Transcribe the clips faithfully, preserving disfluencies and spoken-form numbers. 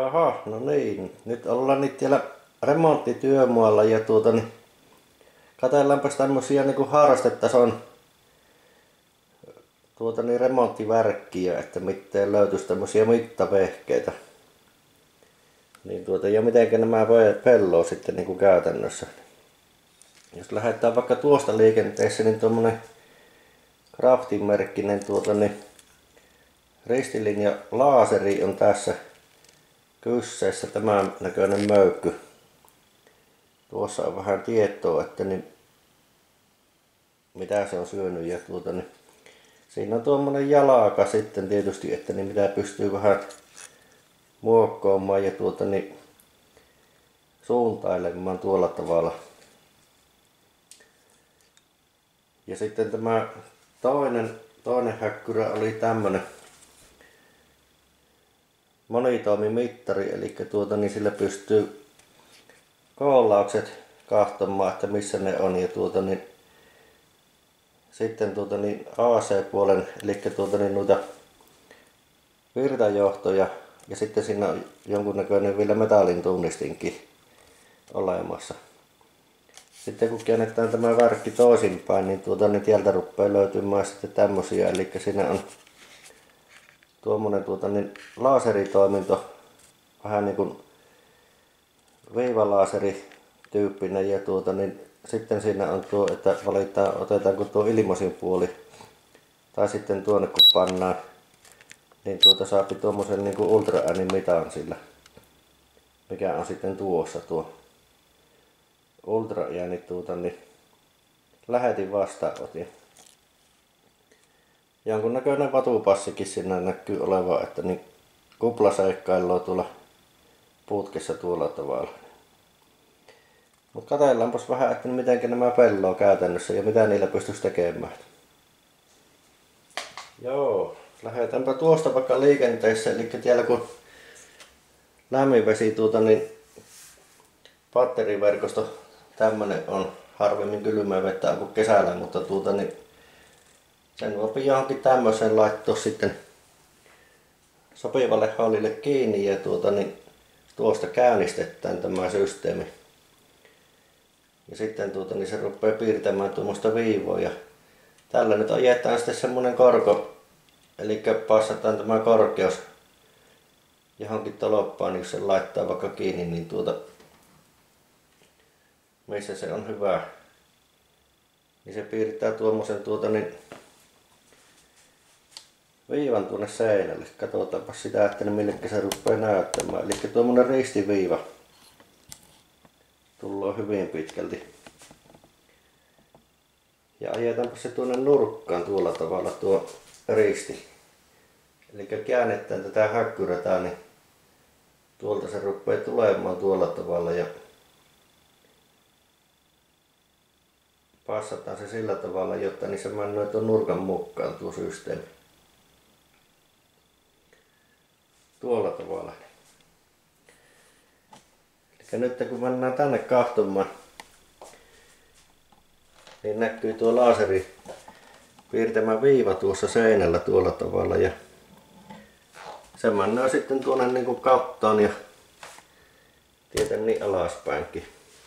Jaha, no niin. Nyt ollaan nyt siellä remonttityömaalla ja tuota niin katsellaanpas tämmösiä niinku harrastetason tuota niin remonttivärkkiä, että miten löytyisi tämmösiä mittavehkeitä. Niin tuota ja mitenkä nämä pelloo sitten niinku käytännössä. Jos lähdetään vaikka tuosta liikenteessä, niin tuommoinen Craftin merkkinen tuota niin ristilinja laaseri on tässä kysseessä, tämän näköinen möykky. Tuossa on vähän tietoa, että niin mitä se on syönyt ja tuota niin siinä on tuommoinen jalaka sitten tietysti, että niin mitä pystyy vähän muokkaamaan ja tuota niin suuntailemaan tuolla tavalla. Ja sitten tämä toinen, toinen häkkyrä oli tämmönen monitoimimittari, eli tuota niin sillä pystyy koolaukset kahtomaan, että missä ne on ja tuota niin sitten tuota niin A C-puolen, eli tuota niin noita virtajohtoja ja sitten siinä on jonkunnäköinen vielä metallin tunnistinkin olemassa. Sitten kun käännetään tämä värkki toisinpäin, niin tuota niin tieltä rupeaa löytymään sitten tämmösiä, eli siinä on tuommoinen tuota niin laaseritoiminto, vähän niin kuin viivalaaseri tyyppinen ja tuota niin sitten siinä on tuo, että valitaan, otetaanko tuo ilmaisin puoli tai sitten tuonne kun pannaan, niin tuota saapi tuommoisen niin kuin ultraäänin mitan sillä, mikä on sitten tuossa tuo ultraääni tuota niin lähetin vastaanotin. Jonkunnäköinen vatupassikin siinä näkyy olevan, että niin kuplaseikkailua tuolla putkessa tuolla tavalla. Mutta katsellaanpas vähän, että miten nämä pelloo käytännössä ja mitä niillä pystyisi tekemään. Joo, lähdetäänpä tuosta vaikka liikenteessä, eli siellä kun lämminvesi tuota niin batteriverkosto tämmönen on, harvemmin kylmää vettä kuin kesällä, mutta tuota niin sen voi johonkin tämmöiseen laittaa sitten sopivalle hallille kiinni ja tuota niin tuosta käynnistetään tämä systeemi. Ja sitten tuota niin se rupeaa piirtämään tuommoista viivoa ja tällä nyt ajetaan sitten semmonen korko, eli passataan tämä korkeus johonkin tolppaan, niin jos se laittaa vaikka kiinni, niin tuota missä se on hyvä, niin se piirtää tuommoisen tuota niin viivan tuonne seinälle. Katsotaanpa sitä, että ne millekä se rupeaa näyttämään. Eli tuommoinen ristiviiva tulee hyvin pitkälti. Ja ajetaanpa se tuonne nurkkaan tuolla tavalla tuo risti. Eli käännetään tätä häkkyrätä, niin tuolta se rupeaa tulemaan tuolla tavalla ja passataan se sillä tavalla, jotta niin se menee tuon nurkan mukaan tuo systeemi. Tuolla tavalla. Eli nyt kun mennään tänne katsomaan, niin näkyy tuo laaseri piirtämä viiva tuossa seinällä tuolla tavalla ja se menee sitten tuonne niin kuin kattoon ja tietenkin alaspäinkin.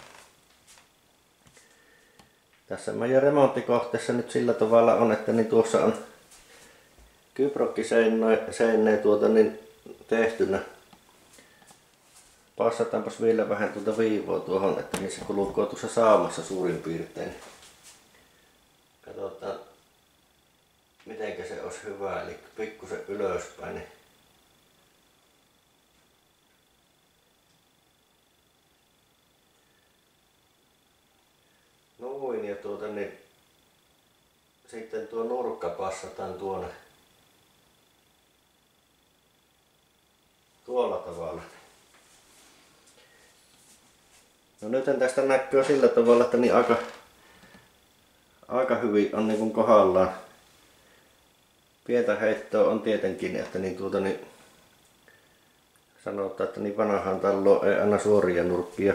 Tässä meidän remonttikohteessa nyt sillä tavalla on, että niin tuossa on kyprokkiseineen tuota niin tehtynä. Passataanpas vielä vähän tuota viivoa tuohon, että niin se kulkee tuossa saamassa suurin piirtein. Katsotaan mitenkä se olisi hyvä, eli pikkusen ylöspäin. Niin noin ja tuota niin sitten tuo nurkka passataan tuonne tuolla tavalla. No nyt tästä näkyy sillä tavalla, että niin aika, aika hyvin on niin kuin kohdallaan. Pientä heittoa on tietenkin, että niin tuota niin sanotaan, että niin vanhaan taloon ei aina suoria nurkkia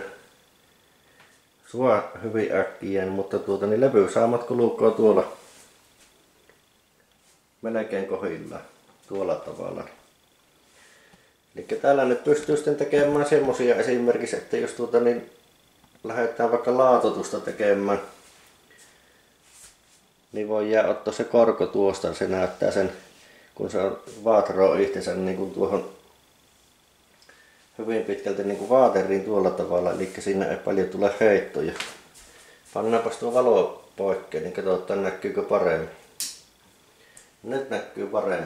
sua hyvin äkkiä, mutta tuota niin levysaamat kulkee tuolla melkein kohdillaan tuolla tavalla. Eli täällä nyt pystyy sitten tekemään semmosia esimerkiksi, että jos tuota niin lähdetään vaikka laatotusta tekemään, niin voi jää ottaa se korko tuosta, se näyttää sen, kun se on vaatroo itsensä niin kuin tuohon hyvin pitkälti niin kuin vaateriin tuolla tavalla, eli siinä ei paljon tule heittoja. Pannaanpas tuo valo poikkea, niin katsotaan näkyykö paremmin. Nyt näkyy paremmin.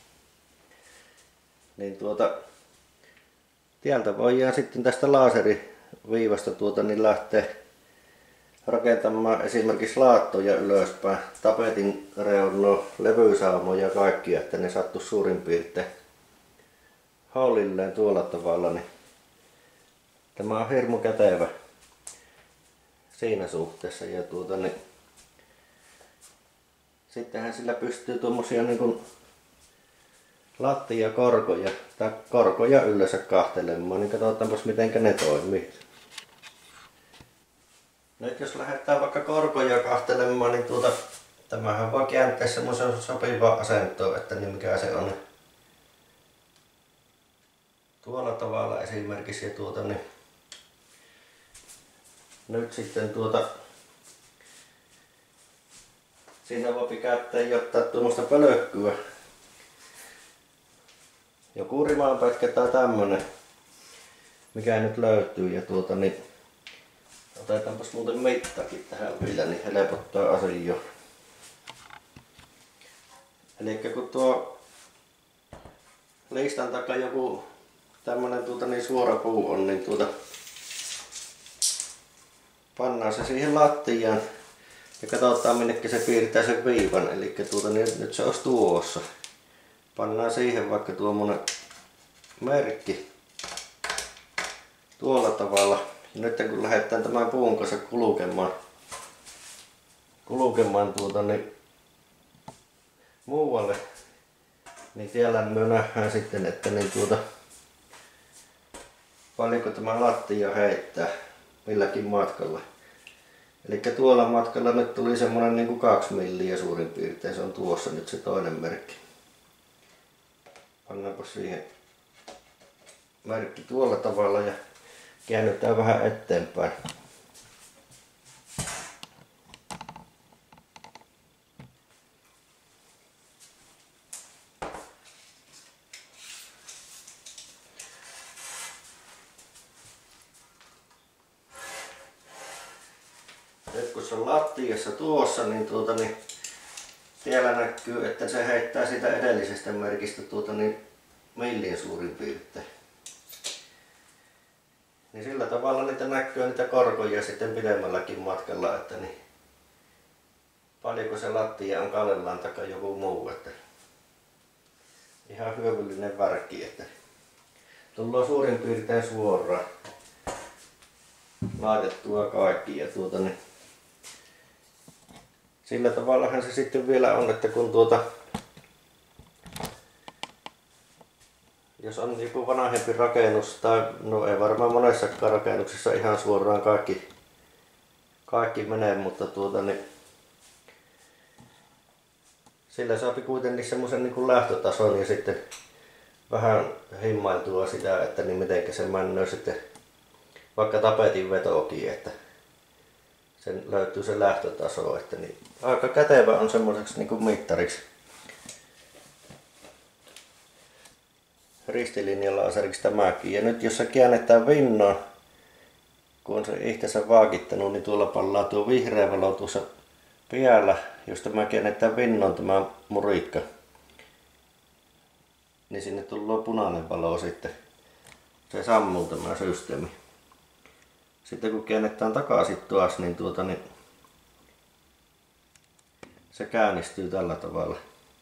Niin tuota, täältä voidaan sitten tästä laaseriviivasta tuota niin lähteä rakentamaan esimerkiksi laattoja ylöspäin, tapetin reunoa, levysaumoja ja kaikkia, että ne sattu suurin piirtein hollilleen tuolla tavalla, niin tämä on hirmu kätevä siinä suhteessa. Ja tuota, niin sittenhän sillä pystyy tuommoisia niin kuin lattiakorkoja tai korkoja yleensä kahtelemaan, niin katsotaanpas mitenkä ne toimii. Nyt jos lähdetään vaikka korkoja kahtelemaan, niin tuota, tämähän voi kääntää semmoisen sopivaa asentoa, että niin mikä se on. Tuolla tavalla esimerkiksi, ja tuota, niin nyt sitten tuota, siinä voi käyttää jotain tuommoista pölkkyä. Joku rimanpätkä tai tämmönen, mikä nyt löytyy, ja tuota niin otetaanpas muuten mittakin tähän vielä, niin helpottaa asiaa. Eli kun tuo listan takaa joku tämmönen tuota niin suora puu on, niin tuota pannaan se siihen lattiaan ja katsotaan minnekä se piirtää sen viivan. Eli tuota niin nyt se olisi tuossa. Pannaan siihen vaikka tuommoinen merkki tuolla tavalla. Ja nyt kun lähdetään tämän puun kanssa kulkemaan, kulkemaan tuota, niin muualle, niin siellä me nähdään sitten, että niin tuota, paljonko tämä lattia heittää milläkin matkalla. Eli tuolla matkalla nyt tuli semmonen niin kuin kaksi milliä suurin piirtein, se on tuossa nyt se toinen merkki. Pannaanpa siihen merkki tuolla tavalla ja käännytään vähän eteenpäin. Nyt kun se on lattiassa tuossa, niin, tuota, niin siellä näkyy, että se heittää sitä edellisestä merkistä tuota, niin millin suurin piirtein. Niin sillä tavalla niitä näkyy niitä korkoja sitten pidemmälläkin matkalla, että niin paljonko se lattia on kallellaan tai joku muu, että ihan hyödyllinen värkki, että tullaan suurin piirtein suoraan laitettua kaikki ja tuota niin sillä tavallahan se sitten vielä on, että kun tuota jos on joku vanhempi rakennus, tai no ei varmaan monessakaan rakennuksessa ihan suoraan kaikki, kaikki menee, mutta tuota niin sillä saa kuitenkin semmoisen niin kuin lähtötason ja sitten vähän himmailtua sitä, että niin mitenkä se menee sitten vaikka tapetin vetokin, että sen löytyy se lähtötaso, että niin aika kätevä on semmoiseksi niin kuin mittariksi. Ristilinjalaaseriksi tämäkin. Ja nyt jos se käännetään vinnoon, kun on se itsensä vaakittanut, niin tuolla pallaa tuo vihreä valo tuossa päällä. Jos tämä käännetään vinnoon tämä murikka, niin sinne tulee punainen valo sitten. Se sammuu tämä systeemi. Sitten kun käännetään takaisin taas, niin, tuota, niin se käynnistyy tällä tavalla.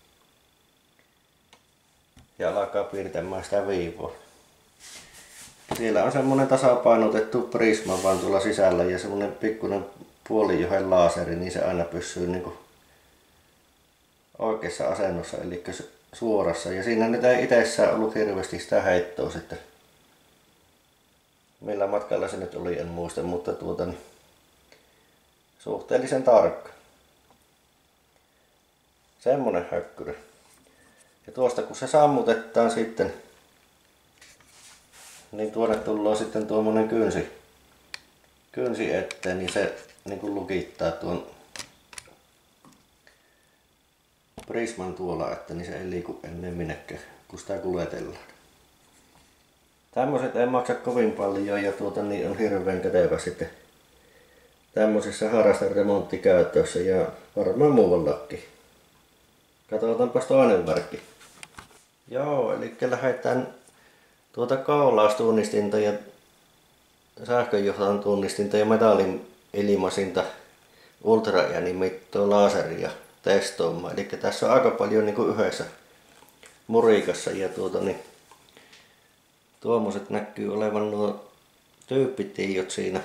Ja alkaa piirtämään sitä viivoa. Siellä on semmonen tasapainotettu prisma vaan tuolla sisällä ja semmonen pikkuinen puolijohen laaseri, niin se aina pysyy niinku oikeassa asennossa, eli suorassa. Ja siinä nyt ei itsessään ollut hirveästi sitä heittoa sitten. Millä matkalla se nyt oli, en muista, mutta tuota niin suhteellisen tarkka. Semmonen hökkyrä. Ja tuosta kun se sammutetaan sitten, niin tuonne tulee sitten tuommoinen kynsi, kynsi eteen, niin se niin kuin lukittaa tuon prisman tuolla, että niin se ei liiku ennen minnekään, kun sitä kuljetellaan. Tämmöiset ei maksa kovin paljon ja tuota niin on hirveän kätevä sitten tämmöisessä harrasteremonttikäytössä ja varmaan muuallakin. Katsotaanpas toinen varkki. Joo, eli lähdetään tuota kaulaustunnistinta ja sähköjohdon tunnistinta ja metallin ilmaisinta ultraäänimittoa laseria testaamaan. Eli tässä on aika paljon niin kuin yhdessä murikassa ja tuota niin tuommoiset näkyy olevan nuo tyyppitiijot siinä.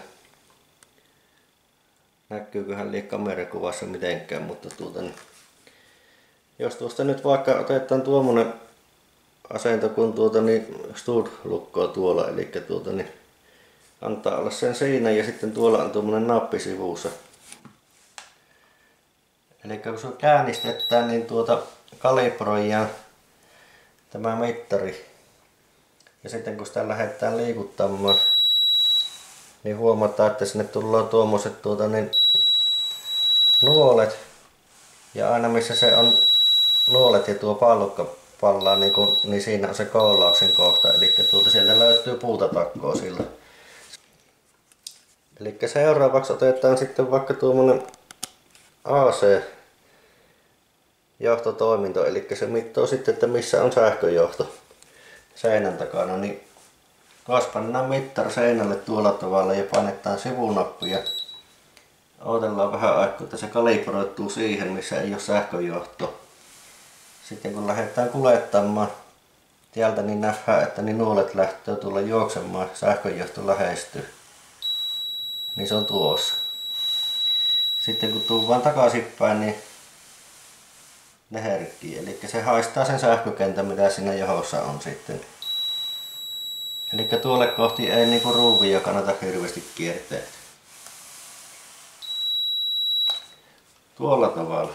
Näkyyköhän liian kamerakuvassa mitenkään, mutta tuota niin jos tuosta nyt vaikka otetaan tuommoinen asento kun tuota niin stud-lukkoa tuolla, eli tuota niin antaa olla sen siinä ja sitten tuolla on tuommoinen nappi sivussa. Eli kun se käännistetään, niin tuota kalibroidaan tämä mittari. Ja sitten kun sitä lähdetään liikuttamaan, niin huomataan, että sinne tulee tuommoiset tuota niin nuolet. Ja aina missä se on nuolet ja tuo pallukka pallaa, niin, kun, niin siinä on se koolauksen kohta. Eli tuolta sieltä löytyy puuta takkoa sillä. Eli seuraavaksi otetaan sitten vaikka tuommoinen A C johtotoiminto, eli se mittoo sitten, että missä on sähköjohto seinän takana, niin taas pannaan mittari seinälle tuolla tavalla ja painetaan sivunappia. Odotellaan vähän aikaa, että se kalibroituu siihen, missä ei ole sähköjohto. Sitten kun lähdetään kuljettamaan tieltä, niin nähdään, että niin nuolet lähtee tulla juoksemaan, sähköjohto lähestyy. Niin se on tuossa. Sitten kun tuu vaan takaisinpäin, niin ne herkkii. Eli se haistaa sen sähkökentän, mitä siinä johossa on sitten. Eli tuolle kohti ei niinku ruuvia kannata hirveästi kiertää. Tuolla tavalla.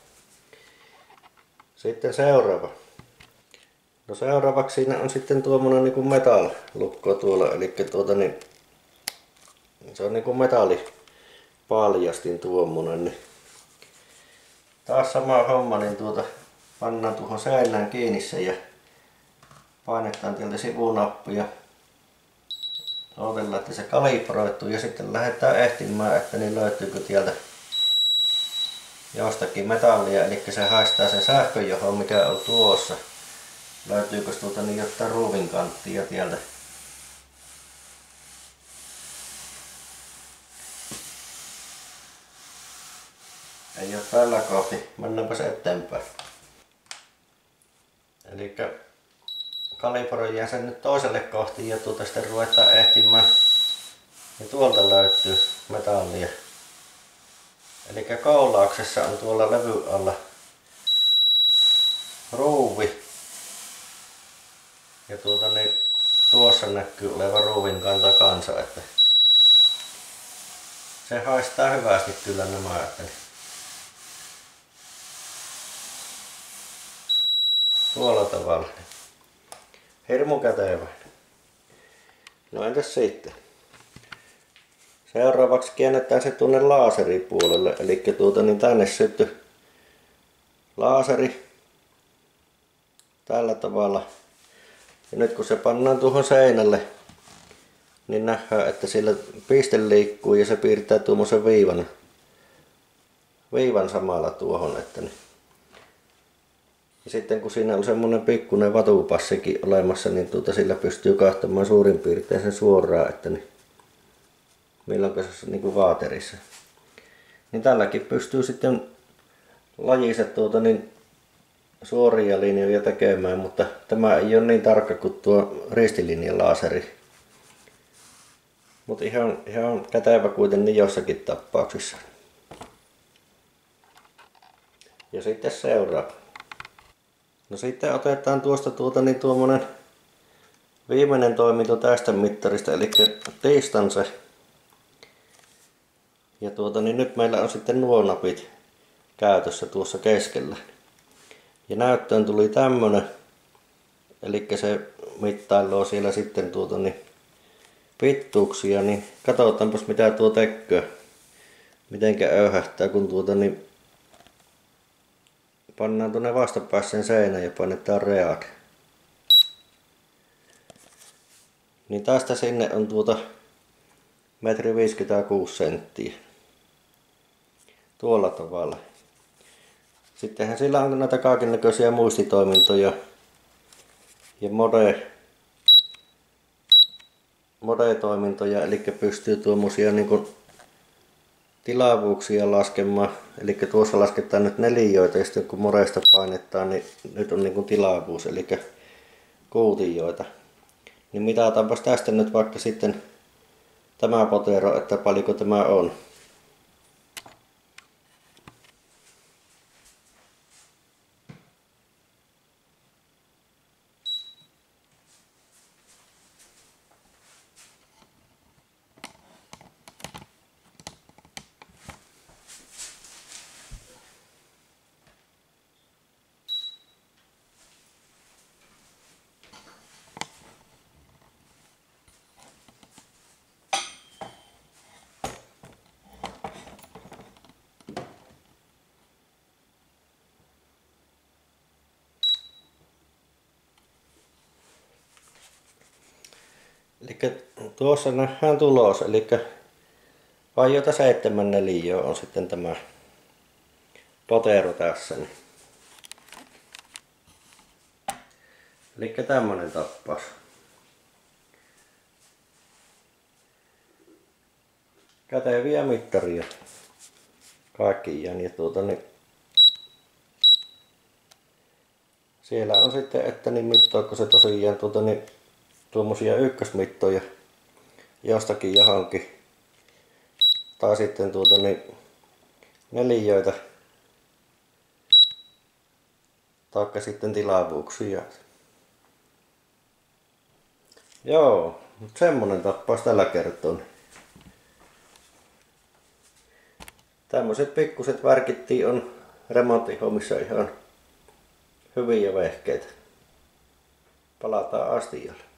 Sitten seuraava. No seuraavaksi siinä on sitten tuommoinen niinku metal-lukko tuolla. Eli tuota niin, se on niinku metallipaljastin tuommoinen. Niin taas sama homma, niin tuota pannaan tuohon seinään kiinni se ja painetaan tieltä sivunappia. Odotellaan, että se kalibroituu ja sitten lähdetään ehtimään, että niin löytyykö tieltä jostakin metallia, eli se haistaa sen sähköjohon, mikä on tuossa. Löytyykö tuolta niin jotain ruuvin kanttia tieltä. Ei ole tällä kohti, mennäänpäs eteenpäin. Eli kalibroidaan sen nyt toiselle kohti ja tuota sitten ruvetaan ehtimään. Ja tuolta löytyy metallia. Eli koulauksessa on tuolla levy alla ruuvi. Ja tuota niin tuossa näkyy oleva ruuvin kanta kanssa, että se haistaa hyvästi kyllä nämä, että tuolla tavalla. Hirmu kätevä. No entäs sitten? Seuraavaksi käännetään se tuonne laaseripuolelle, eli tuota niin tänne sytty laaseri tällä tavalla. Ja nyt kun se pannaan tuohon seinälle, niin nähdään, että sillä piste liikkuu ja se piirtää tuommoisen viivan, viivan samalla tuohon. Että niin. Ja sitten kun siinä on semmoinen pikkuinen vatupassikin olemassa, niin tuota sillä pystyy kahtamaan suurin piirtein sen suoraan, että niin milloin se on niin kuin vaaterissa. Niin tälläkin pystyy sitten lajiset tuota niin suoria linjoja tekemään, mutta tämä ei ole niin tarkka kuin tuo ristilinjan laaseri. Mutta ihan, ihan kätevä kuitenkin jossakin tapauksissa. Ja sitten seuraava. No sitten otetaan tuosta tuota niin tuommoinen viimeinen toiminto tästä mittarista, eli distance. Ja tuota niin nyt meillä on sitten nuo napit käytössä tuossa keskellä. Ja näyttöön tuli tämmönen, eli se mittailua siellä sitten tuota niin pituuksia, niin katsotaanpas mitä tuo tekee. Mitenkä öyhähtää, kun tuota niin pannaan tuonne vastapäiseen seinään ja painetaan reat. Niin tästä sinne on tuota metri viisikymmentäkuusi senttiä. Tuolla tavalla. Sittenhän sillä on näitä kaikennäköisiä muistitoimintoja ja mode, mode-toimintoja, eli pystyy tuommoisia niin kuin tilavuuksia laskemaan. Eli tuossa lasketaan nyt neliöitä ja sitten kun modesta painetaan, niin nyt on niin kuin tilavuus, eli kuutioita. Niin mitataanpas tästä nyt vaikka sitten tämä potero, että paljonko tämä on. Eli tuossa nähdään tulos, eli vajota seitsemän neliöä on sitten tämä potero tässä. Eli tämmönen tappaus. Käteviä mittaria kaikkiaan ja tuota niin siellä on sitten, että niin mittaako se tosiaan tuota niin tuommoisia ykkösmittoja jostakin johonkin. Tai sitten tuota niin neliöitä. Taikka sitten tilavuuksia. Joo, mutta semmonen tappaus tällä kertaa. Tämmöiset pikkuset värkittiin on remonttihommissa ihan hyviä vehkeitä. Palataan astialle.